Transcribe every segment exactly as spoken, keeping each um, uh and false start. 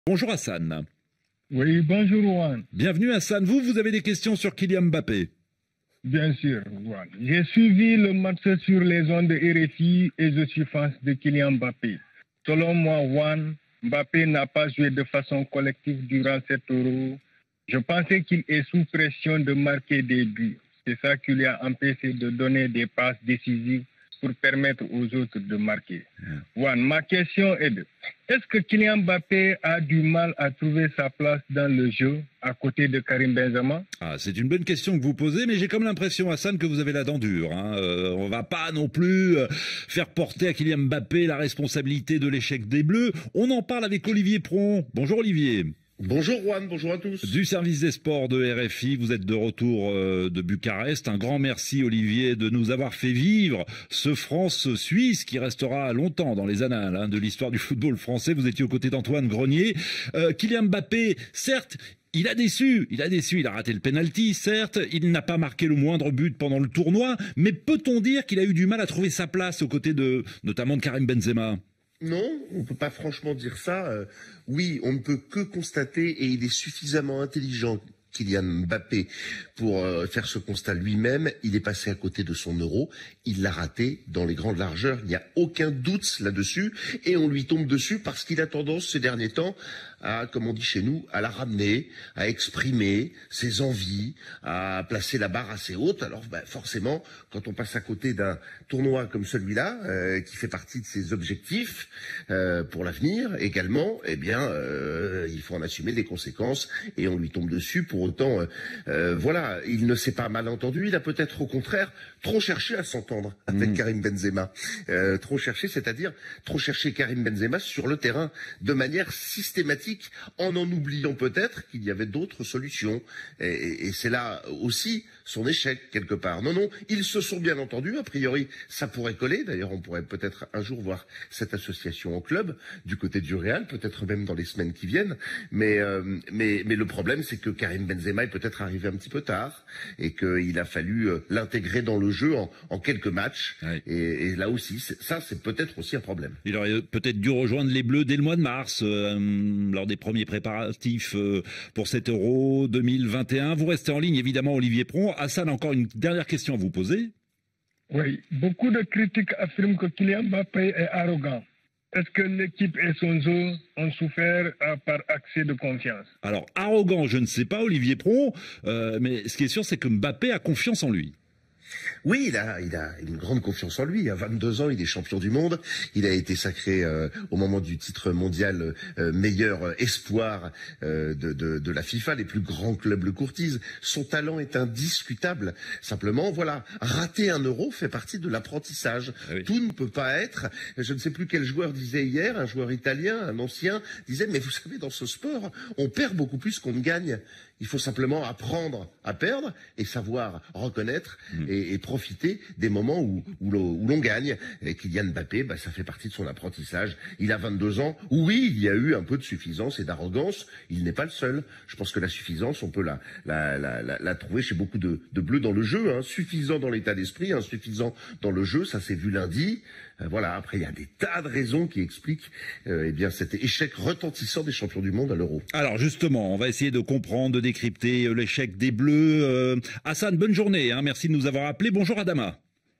Bonjour Hassan. Oui, bonjour Juan. Bienvenue Hassan. Vous, vous avez des questions sur Kylian Mbappé? Bien sûr, Juan. J'ai suivi le match sur les ondes de R F I et je suis fan de Kylian Mbappé. Selon moi, Juan, Mbappé n'a pas joué de façon collective durant cet Euro. Je pensais qu'il est sous pression de marquer des buts. C'est ça qui lui a empêché de donner des passes décisives pour permettre aux autres de marquer. Juan, ma question est de, est-ce que Kylian Mbappé a du mal à trouver sa place dans le jeu à côté de Karim Benzema? Ah, c'est une bonne question que vous posez, mais j'ai comme l'impression, Hassan, que vous avez la dent dure. Hein. Euh, on va pas non plus euh, faire porter à Kylian Mbappé la responsabilité de l'échec des Bleus. On en parle avec Olivier Pron. Bonjour Olivier. Bonjour Juan, bonjour à tous. Du service des sports de R F I, vous êtes de retour euh, de Bucarest. Un grand merci Olivier de nous avoir fait vivre ce France-Suisse qui restera longtemps dans les annales hein, de l'histoire du football français. Vous étiez aux côtés d'Antoine Grenier. Euh, Kylian Mbappé, certes, il a déçu, il a déçu, il a raté le penalty, certes, il n'a pas marqué le moindre but pendant le tournoi, mais peut-on dire qu'il a eu du mal à trouver sa place aux côtés de, notamment de Karim Benzema? Non, on ne peut pas franchement dire ça. Euh, oui, on ne peut que constater, et il est suffisamment intelligent, Kylian Mbappé, pour euh, faire ce constat lui-même. Il est passé à côté de son euro, il l'a raté dans les grandes largeurs, il n'y a aucun doute là-dessus, et on lui tombe dessus parce qu'il a tendance ces derniers temps à, comme on dit chez nous, à la ramener, à exprimer ses envies, à placer la barre assez haute. Alors bah, forcément, quand on passe à côté d'un tournoi comme celui-là, euh, qui fait partie de ses objectifs euh, pour l'avenir également, eh bien, euh, il faut en assumer les conséquences et on lui tombe dessus. Pour autant, euh, euh, voilà, il ne s'est pas mal entendu. Il a peut-être au contraire trop cherché à s'entendre avec mmh. Karim Benzema. Euh, trop cherché, c'est-à-dire trop cherché Karim Benzema sur le terrain de manière systématique, en en oubliant peut-être qu'il y avait d'autres solutions. Et, et, et c'est là aussi son échec, quelque part. Non, non, ils se sont bien entendus. A priori, ça pourrait coller. D'ailleurs, on pourrait peut-être un jour voir cette association en club, du côté du Real, peut-être même dans les semaines qui viennent. Mais, euh, mais, mais le problème, c'est que Karim Benzema est peut-être arrivé un petit peu tard et qu'il a fallu euh, l'intégrer dans le jeu en, en quelques matchs. Ouais. Et, et là aussi, ça, c'est peut-être aussi un problème. Il aurait peut-être dû rejoindre les Bleus dès le mois de mars, euh, lors des premiers préparatifs euh, pour cet Euro deux mille vingt et un. Vous restez en ligne, évidemment, Olivier Pron. Hassan, encore une dernière question à vous poser. Oui, beaucoup de critiques affirment que Kylian Mbappé est arrogant. Est-ce que l'équipe et son jeu ont souffert euh, par accès de confiance? Alors, arrogant, je ne sais pas, Olivier Pron, euh, mais ce qui est sûr, c'est que Mbappé a confiance en lui. Oui, il a, il a une grande confiance en lui. À vingt-deux ans, il est champion du monde. Il a été sacré euh, au moment du titre mondial euh, meilleur espoir euh, de, de, de la FIFA. Les plus grands clubs le courtisent. Son talent est indiscutable. Simplement, voilà, rater un euro fait partie de l'apprentissage. Ah oui. Tout ne peut pas être. Je ne sais plus quel joueur disait hier, un joueur italien, un ancien, disait, mais vous savez, dans ce sport, on perd beaucoup plus qu'on ne gagne. Il faut simplement apprendre à perdre et savoir reconnaître mmh. et, et profiter des moments où, où l'on gagne. Et Kylian Mbappé, bah, ça fait partie de son apprentissage. Il a vingt-deux ans. Oui, il y a eu un peu de suffisance et d'arrogance. Il n'est pas le seul. Je pense que la suffisance, on peut la, la, la, la, la trouver chez beaucoup de, de bleus dans le jeu. Hein. Suffisant dans l'état d'esprit, insuffisant dans le jeu. Ça s'est vu lundi. Euh, voilà. Après, il y a des tas de raisons qui expliquent euh, eh bien, cet échec retentissant des champions du monde à l'Euro. Alors justement, on va essayer de comprendre, de décrypter l'échec des Bleus. Euh, Hassan, bonne journée. Hein. Merci de nous avoir appelés. Bonjour Adama.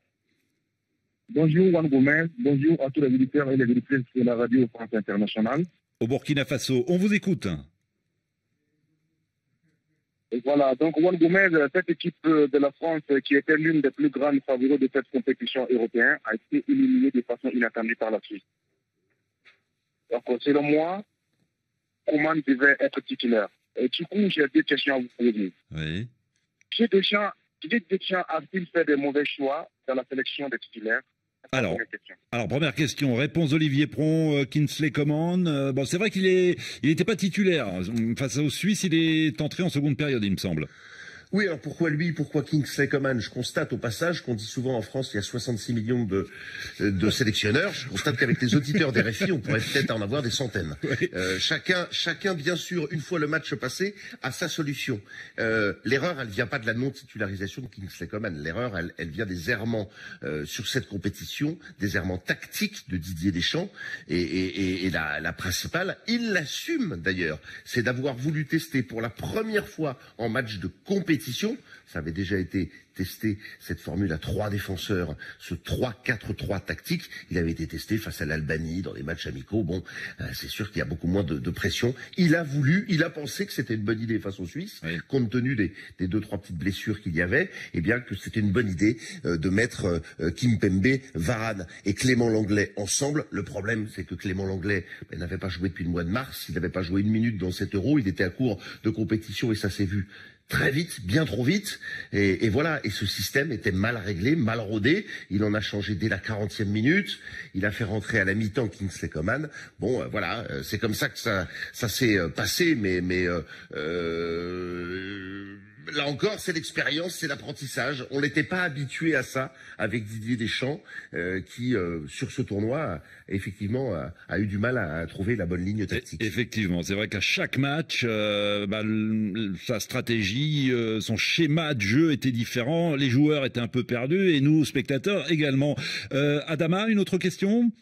Bonjour Juan Gomez, bonjour à tous les auditeurs et les auditrices de la radio France Internationale. Au Burkina Faso, on vous écoute. Et voilà, donc Juan Gomez, cette équipe de la France qui était l'une des plus grandes favoris de cette compétition européenne a été éliminée de façon inattendue par la Suisse. Donc selon moi, Coman devait être titulaire. Et du coup, j'ai deux questions à vous poser. Oui. J'ai déjà Didier Deschamps a-t-il fait des mauvais choix dans la sélection des titulaires? Alors, alors, première question, réponse d'Olivier Pron, euh, Kingsley Coman. Euh, bon, c'est vrai qu'il est, il n'était pas titulaire. Face aux Suisses, il est entré en seconde période, il me semble. Oui, alors pourquoi lui, pourquoi Kingsley Coman? Je constate au passage qu'on dit souvent en France il y a soixante-six millions de, de sélectionneurs. Je constate qu'avec les auditeurs des R F I, on pourrait peut-être en avoir des centaines. Oui. Euh, chacun, chacun, bien sûr, une fois le match passé, a sa solution. Euh, L'erreur, elle vient pas de la non-titularisation de Kingsley Coman. L'erreur, elle, elle vient des errements euh, sur cette compétition, des errements tactiques de Didier Deschamps. Et, et, et, et la, la principale, il l'assume d'ailleurs, c'est d'avoir voulu tester pour la première fois en match de compétition. Ça avait déjà été testé, cette formule à trois défenseurs, ce trois quatre trois tactique. Il avait été testé face à l'Albanie dans des matchs amicaux. Bon, euh, c'est sûr qu'il y a beaucoup moins de, de pression. Il a voulu, il a pensé que c'était une bonne idée face aux Suisses, oui. Compte tenu des, des deux, trois petites blessures qu'il y avait, et bien que c'était une bonne idée euh, de mettre euh, Kimpembe, Varane et Clément Lenglet ensemble. Le problème, c'est que Clément Lenglet ben, n'avait pas joué depuis le mois de mars. Il n'avait pas joué une minute dans cet Euro. Il était à court de compétition et ça s'est vu très vite, bien trop vite, et, et voilà. Et ce système était mal réglé, mal rodé. Il en a changé dès la quarantième minute. Il a fait rentrer à la mi-temps Kingsley Coman. Bon, euh, voilà, euh, c'est comme ça que ça, ça s'est euh, passé. Mais, mais euh, euh, là encore, c'est l'expérience, c'est l'apprentissage. On n'était pas habitué à ça avec Didier Deschamps, euh, qui euh, sur ce tournoi, effectivement, a, a eu du mal à, à trouver la bonne ligne tactique. Effectivement, c'est vrai qu'à chaque match, euh, bah, sa stratégie, euh, son schéma de jeu était différent. Les joueurs étaient un peu perdus et nous, spectateurs, également. Euh, Adama, une autre question?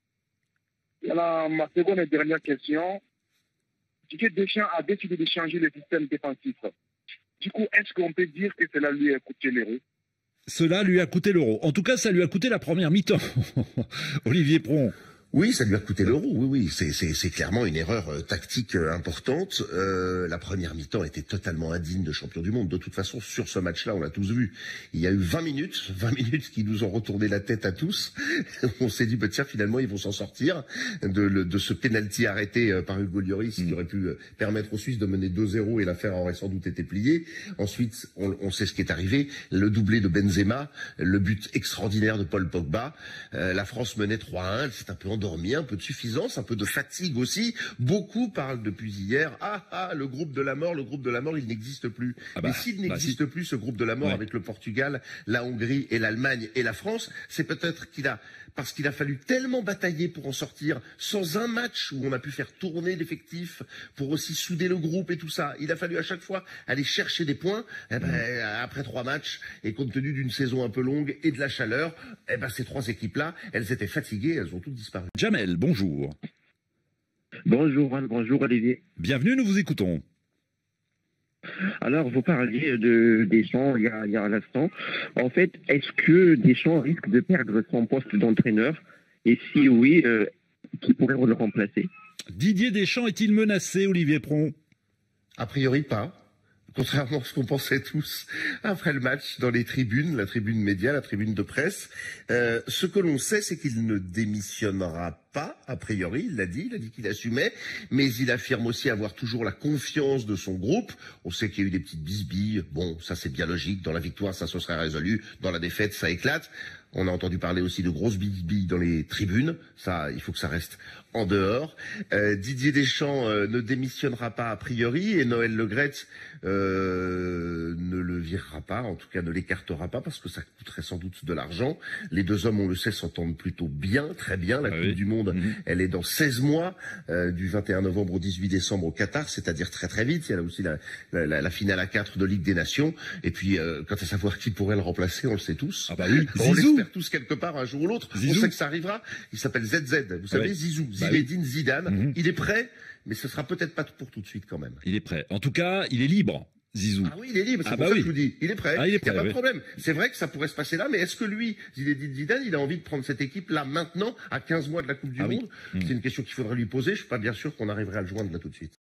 Voilà, ma seconde et dernière question. Didier Deschamps a décidé de changer le système défensif. Du coup, est-ce qu'on peut dire que cela lui a coûté l'euro? Cela lui a coûté l'euro. En tout cas, ça lui a coûté la première mi-temps. Olivier Pron. Oui, ça lui a coûté l'euro, oui, oui, c'est clairement une erreur euh, tactique euh, importante. Euh, la première mi-temps était totalement indigne de champion du monde. De toute façon, sur ce match-là, on l'a tous vu. Il y a eu vingt minutes, vingt minutes qui nous ont retourné la tête à tous. On s'est dit, bah, tiens, finalement, ils vont s'en sortir de, de ce penalty arrêté euh, par Hugo Lloris, mmh. qui aurait pu euh, permettre aux Suisses de mener deux zéro et l'affaire aurait sans doute été pliée. Ensuite, on, on sait ce qui est arrivé. Le doublé de Benzema, le but extraordinaire de Paul Pogba. Euh, la France menait trois à un, elle s'est un peu endormie. Dormi, un peu de suffisance, un peu de fatigue aussi. Beaucoup parlent depuis hier, ah ah, le groupe de la mort, le groupe de la mort, il n'existe plus. Ah bah, Mais s'il bah n'existe si. plus, ce groupe de la mort, ouais. avec le Portugal, la Hongrie et l'Allemagne et la France, c'est peut-être qu'il a, parce qu'il a fallu tellement batailler pour en sortir, sans un match où on a pu faire tourner l'effectif, pour aussi souder le groupe et tout ça. Il a fallu à chaque fois aller chercher des points. Eh ben, mmh. Après trois matchs, et compte tenu d'une saison un peu longue et de la chaleur, eh ben, ces trois équipes-là, elles étaient fatiguées, elles ont toutes disparu. Jamel, bonjour. Bonjour Juan, bonjour Olivier. Bienvenue, nous vous écoutons. Alors, vous parliez de Deschamps il y a, il y a l'instant. En fait, est-ce que Deschamps risque de perdre son poste d'entraîneur? Et si oui, euh, qui pourrait le remplacer? Didier Deschamps est-il menacé, Olivier Pron? A priori pas. Contrairement à ce qu'on pensait tous après le match dans les tribunes, la tribune média, la tribune de presse. Euh, ce que l'on sait, c'est qu'il ne démissionnera pas, a priori, il l'a dit, il a dit qu'il assumait, mais il affirme aussi avoir toujours la confiance de son groupe. On sait qu'il y a eu des petites bisbilles, bon, ça c'est bien logique, dans la victoire ça se serait résolu, dans la défaite ça éclate. On a entendu parler aussi de grosses bisbilles dans les tribunes, ça, il faut que ça reste en dehors. Euh, Didier Deschamps euh, ne démissionnera pas a priori et Noël Le Graët euh, ne le virera pas, en tout cas ne l'écartera pas parce que ça coûterait sans doute de l'argent. Les deux hommes, on le sait, s'entendent plutôt bien, très bien. La ah Coupe oui. du Monde, mmh. elle est dans seize mois, euh, du vingt et un novembre au dix-huit décembre au Qatar, c'est-à-dire très très vite. Il y a là aussi la, la, la finale à quatre de Ligue des Nations. Et puis, euh, quant à savoir qui pourrait le remplacer, on le sait tous. Ah bah oui, on l'espère tous quelque part un jour ou l'autre. On sait que ça arrivera. Il s'appelle Z Z. Vous savez, ouais. Zizou, bah Zinedine oui. Zidane. Mmh. Il est prêt, mais ce sera peut-être pas pour tout de suite quand même. Il est prêt. En tout cas, il est libre. Zizou. Ah oui, il est libre, c'est ah pour bah ça oui. que je vous dis. Il est prêt, ah, il n'y a pas oui. de problème. C'est vrai que ça pourrait se passer là, mais est-ce que lui, Zinedine Zidane, il a envie de prendre cette équipe là maintenant, à quinze mois de la Coupe du ah Monde oui. mmh. C'est une question qu'il faudrait lui poser. Je suis pas bien sûr qu'on arriverait à le joindre là tout de suite.